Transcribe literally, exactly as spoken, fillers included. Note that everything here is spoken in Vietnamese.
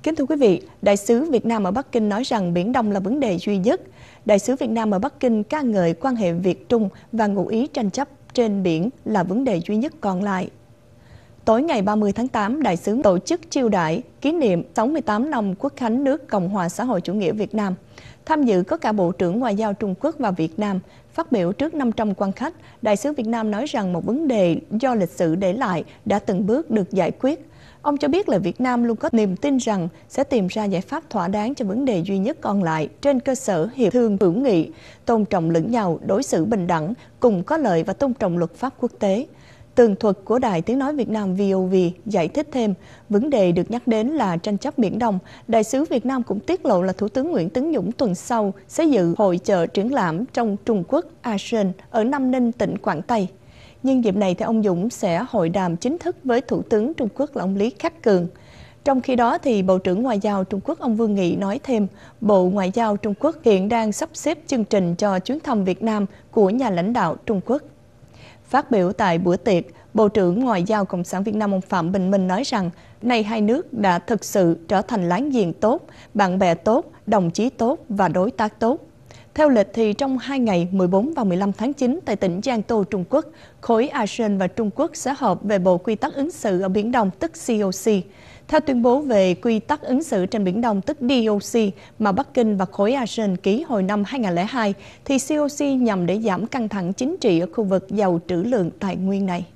Kính thưa quý vị, Đại sứ Việt Nam ở Bắc Kinh nói rằng Biển Đông là vấn đề duy nhất. Đại sứ Việt Nam ở Bắc Kinh ca ngợi quan hệ Việt-Trung và ngụ ý tranh chấp trên biển là vấn đề duy nhất còn lại. Tối ngày ba mươi tháng tám, Đại sứ tổ chức chiêu đãi kỷ niệm sáu mươi tám năm Quốc khánh nước Cộng hòa xã hội chủ nghĩa Việt Nam. Tham dự có cả Bộ trưởng Ngoại giao Trung Quốc và Việt Nam. Phát biểu trước năm trăm quan khách, Đại sứ Việt Nam nói rằng một vấn đề do lịch sử để lại đã từng bước được giải quyết. Ông cho biết là Việt Nam luôn có niềm tin rằng sẽ tìm ra giải pháp thỏa đáng cho vấn đề duy nhất còn lại trên cơ sở hiệp thương hữu nghị, tôn trọng lẫn nhau, đối xử bình đẳng, cùng có lợi và tôn trọng luật pháp quốc tế. Tường thuật của Đài Tiếng Nói Việt Nam vê o vê giải thích thêm, vấn đề được nhắc đến là tranh chấp Biển Đông. Đại sứ Việt Nam cũng tiết lộ là Thủ tướng Nguyễn Tấn Dũng tuần sau sẽ dự hội chợ triển lãm trong Trung Quốc a sê an ở Nam Ninh, tỉnh Quảng Tây. Nhưng dịp này thì ông Dũng sẽ hội đàm chính thức với Thủ tướng Trung Quốc là ông Lý Khắc Cường. Trong khi đó, thì Bộ trưởng Ngoại giao Trung Quốc ông Vương Nghị nói thêm, Bộ Ngoại giao Trung Quốc hiện đang sắp xếp chương trình cho chuyến thăm Việt Nam của nhà lãnh đạo Trung Quốc. Phát biểu tại bữa tiệc, Bộ trưởng Ngoại giao Cộng sản Việt Nam ông Phạm Bình Minh nói rằng, nay hai nước đã thực sự trở thành láng giềng tốt, bạn bè tốt, đồng chí tốt và đối tác tốt. Theo lịch thì trong hai ngày mười bốn và mười lăm tháng chín tại tỉnh Giang Tô, Trung Quốc, khối a sê an và Trung Quốc sẽ họp về Bộ Quy tắc ứng xử ở Biển Đông tức xê o xê. Theo tuyên bố về Quy tắc ứng xử trên Biển Đông tức đê o xê mà Bắc Kinh và khối a sê an ký hồi năm hai nghìn không trăm lẻ hai, thì xê o xê nhằm để giảm căng thẳng chính trị ở khu vực giàu trữ lượng tài nguyên này.